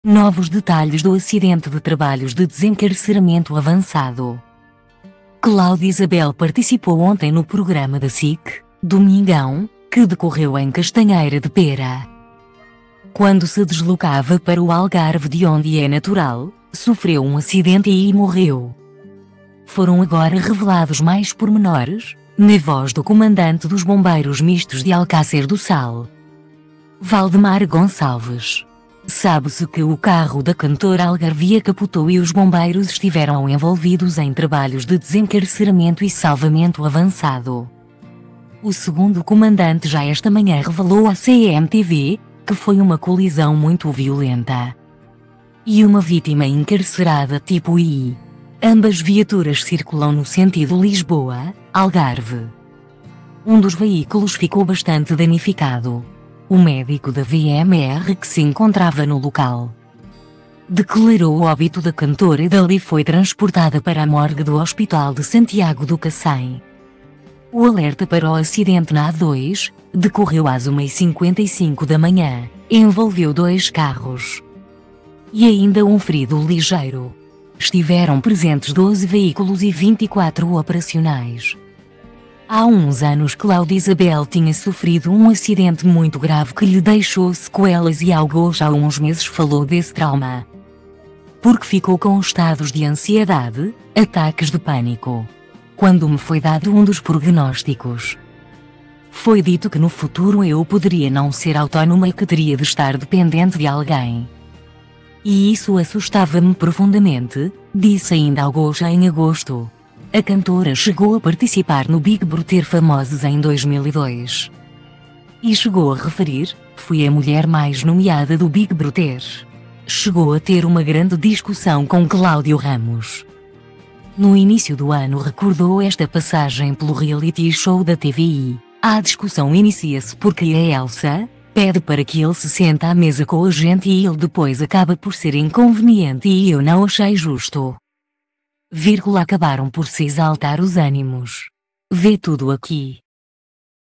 Novos detalhes do acidente de trabalhos de desencarceramento avançado. Cláudia Isabel participou ontem no programa da SIC, Domingão, que decorreu em Castanheira de Pera. Quando se deslocava para o Algarve, de onde é natural, sofreu um acidente e morreu. Foram agora revelados mais pormenores, na voz do comandante dos Bombeiros Mistos de Alcácer do Sal, Valdemar Gonçalves. Sabe-se que o carro da cantora algarvia capotou e os bombeiros estiveram envolvidos em trabalhos de desencarceramento e salvamento avançado. O segundo comandante já esta manhã revelou à CMTV que foi uma colisão muito violenta e uma vítima encarcerada tipo I. Ambas viaturas circulam no sentido Lisboa-Algarve. Um dos veículos ficou bastante danificado. O médico da VMR, que se encontrava no local, declarou o óbito da cantora e dali foi transportada para a morgue do Hospital de Santiago do Cacém. O alerta para o acidente na A2 decorreu às 1h55 da manhã, envolveu 2 carros e ainda um ferido ligeiro. Estiveram presentes 12 veículos e 24 operacionais. Há uns anos Cláudia Isabel tinha sofrido um acidente muito grave que lhe deixou sequelas e já há uns meses falou desse trauma, porque ficou com estados de ansiedade, ataques de pânico. Quando me foi dado um dos prognósticos, foi dito que no futuro eu poderia não ser autónoma e que teria de estar dependente de alguém. E isso assustava-me profundamente, disse ainda Algocha em agosto. A cantora chegou a participar no Big Brother Famosos em 2002. E chegou a referir: fui a mulher mais nomeada do Big Brother. Chegou a ter uma grande discussão com Cláudio Ramos. No início do ano recordou esta passagem pelo reality show da TVI. A discussão inicia-se porque a Elsa pede para que ele se sente à mesa com a gente e ele depois acaba por ser inconveniente e eu não achei justo. Acabaram por se exaltar os ânimos. Vê tudo aqui.